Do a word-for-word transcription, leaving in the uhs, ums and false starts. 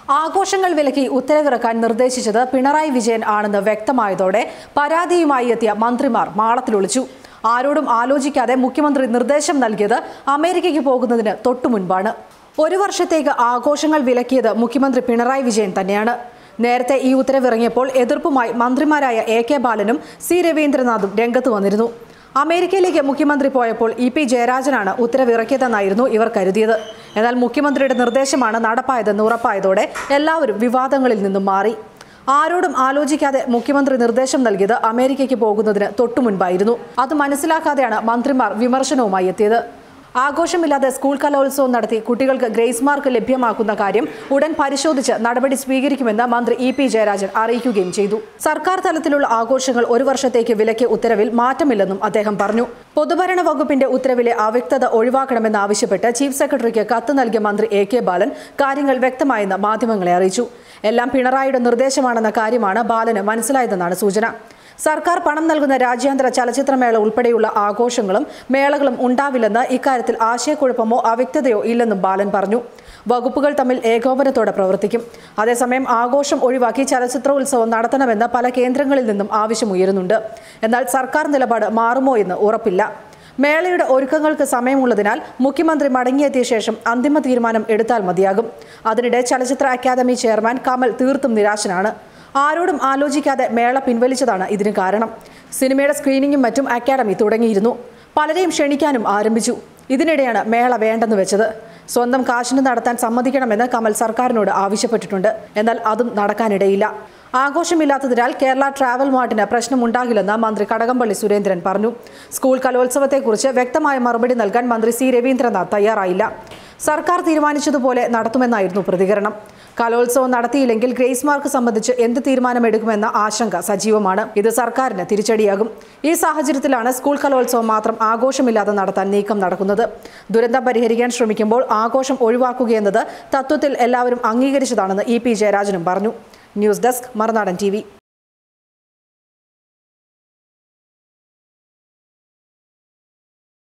ആഘോഷങ്ങൾ വിലക്കി ഉത്തരവിറക്കാൻ നിർദ്ദേശിച്ചത് പിണറായി വിജയൻ ആണെന്ന് വ്യക്തമായതോടെ പരാതിയുമായി എത്തിയ മന്ത്രിമാർ മാളത്തിലൊളിച്ചു. ആരോടും ആലോചിക്കാതെ മുഖ്യമന്ത്രി നിർദ്ദേശം നൽകിയത് അമേരിക്കയ്ക്ക് പോകുന്നതിന് തൊട്ടുമുൻപാണ്. ഒരു വർഷത്തേക്ക് ആഘോഷങ്ങൾ വിലക്കിയത് മുഖ്യമന്ത്രി പിണറായി വിജയൻ തന്നെയാണ്. നേരത്തെ ഈ ഉത്തരവിറങ്ങിയപ്പോൾ എതിർപ്പുമായി മന്ത്രിമാരായ എ കെ ബാലനും സി രവീന്ദ്രനാഥും രംഗത്ത് വന്നിരുന്നു. അമേരിക്കയിലേക്ക് മുഖ്യമന്ത്രി പോയപ്പോൾ ഇ പി ജയരാജനാണ് ഉത്തരവിറക്കിയതെന്നായിരുന്നു ഇവർ കരുതിയത്. എന്നാൽ മുഖ്യമന്ത്രിയുടെ നിർദ്ദേശമാണ് നടപ്പായതെന്ന് ഉറപ്പായതോടെ എല്ലാവരും വിവാദങ്ങളിൽ നിന്നും മാറി. ആരോടും ആലോചിക്കാതെ മുഖ്യമന്ത്രി നിർദ്ദേശം നൽകിയത് അമേരിക്കയ്ക്ക് പോകുന്നതിന് തൊട്ടുമുൻപായിരുന്നു. അത് മനസ്സിലാക്കാതെയാണ് മന്ത്രിമാർ വിമർശനവുമായി എത്തിയത്. ആഘോഷമില്ലാതെ സ്കൂൾ കലോത്സവം നടത്തി കുട്ടികൾക്ക് ഗ്രേസ് മാർക്ക് ലഭ്യമാക്കുന്ന കാര്യം ഉടൻ പരിശോധിച്ച് നടപടി സ്വീകരിക്കുമെന്ന് മന്ത്രി ഇ പി ജയരാജൻ അറിയിക്കുകയും ചെയ്തു. സർക്കാർ തലത്തിലുള്ള ആഘോഷങ്ങൾ ഒരു വർഷത്തേക്ക് വിലക്കിയ ഉത്തരവിൽ മാറ്റമില്ലെന്നും അദ്ദേഹം പറഞ്ഞു. പൊതുഭരണ വകുപ്പിന്റെ ഉത്തരവിലെ അവ്യക്തത ഒഴിവാക്കണമെന്നാവശ്യപ്പെട്ട് ചീഫ് സെക്രട്ടറിക്ക് കത്ത് നൽകിയ മന്ത്രി എ കെ ബാലൻ കാര്യങ്ങൾ വ്യക്തമായെന്ന് മാധ്യമങ്ങളെ അറിയിച്ചു. എല്ലാം പിണറായിയുടെ നിർദ്ദേശമാണെന്ന കാര്യമാണ് ബാലന് മനസ്സിലായതെന്നാണ് സൂചന. സർക്കാർ പണം നൽകുന്ന രാജ്യാന്തര ചലച്ചിത്രമേള ഉൾപ്പെടെയുള്ള ആഘോഷങ്ങളും മേളകളും ഉണ്ടാവില്ലെന്ന് ഇക്കാര്യത്തിൽ ആശയക്കുഴപ്പമോ അവ്യക്തതയോ ഇല്ലെന്നും ബാലൻ പറഞ്ഞു. വകുപ്പുകൾ തമ്മിൽ ഏകോപനത്തോടെ പ്രവർത്തിക്കും. അതേസമയം ആഘോഷം ഒഴിവാക്കി ചലച്ചിത്രോത്സവം നടത്തണമെന്ന് പല കേന്ദ്രങ്ങളിൽ നിന്നും ആവശ്യമുയരുന്നുണ്ട്. എന്നാൽ സർക്കാർ നിലപാട് മാറുമോ എന്ന് ഉറപ്പില്ല. മേളയുടെ ഒരുക്കങ്ങൾക്ക് സമയമുള്ളതിനാൽ മുഖ്യമന്ത്രി മടങ്ങിയെത്തിയ ശേഷം അന്തിമ തീരുമാനം എടുത്താൽ മതിയാകും. അതിനിടെ ചലച്ചിത്ര അക്കാദമി ചെയർമാൻ കമൽ തീർത്തും നിരാശനാണ്. ആരോടും ആലോചിക്കാതെ മേള പിൻവലിച്ചതാണ് ഇതിന് കാരണം. സിനിമയുടെ സ്ക്രീനിങ്ങും മറ്റും അക്കാദമി തുടങ്ങിയിരുന്നു. പലരെയും ക്ഷണിക്കാനും ആരംഭിച്ചു. ഇതിനിടെയാണ് മേള വേണ്ടെന്ന് വെച്ചത്. സ്വന്തം കാശിന് നടത്താൻ സമ്മതിക്കണമെന്ന് കമൽ സർക്കാരിനോട് ആവശ്യപ്പെട്ടിട്ടുണ്ട്. എന്നാൽ അതും നടക്കാനിടയില്ല. ആഘോഷമില്ലാത്തതിനാൽ കേരള ട്രാവൽ മാർട്ടിന് പ്രശ്നമുണ്ടാകില്ലെന്ന് മന്ത്രി കടകംപള്ളി സുരേന്ദ്രൻ പറഞ്ഞു. സ്കൂൾ കലോത്സവത്തെക്കുറിച്ച് വ്യക്തമായ മറുപടി നൽകാൻ മന്ത്രി സി രവീന്ദ്രനാഥ് തയ്യാറായില്ല. സർക്കാർ തീരുമാനിച്ചതുപോലെ നടത്തുമെന്നായിരുന്നു പ്രതികരണം. കലോത്സവം നടത്തിയില്ലെങ്കിൽ ഗ്രേസ് മാർക്ക് സംബന്ധിച്ച് എന്ത് തീരുമാനമെടുക്കുമെന്ന ആശങ്ക സജീവമാണ്. ഇത് സർക്കാരിന് തിരിച്ചടിയാകും. ഈ സാഹചര്യത്തിലാണ് സ്കൂൾ കലോത്സവം മാത്രം ആഘോഷമില്ലാതെ നടത്താൻ നീക്കം നടക്കുന്നത്. ദുരന്തം പരിഹരിക്കാൻ ശ്രമിക്കുമ്പോൾ ആഘോഷം ഒഴിവാക്കുകയെന്നത് തത്വത്തിൽ എല്ലാവരും അംഗീകരിച്ചതാണെന്ന് ഇ പി ജയരാജനും പറഞ്ഞു. News desk Marunadan T V.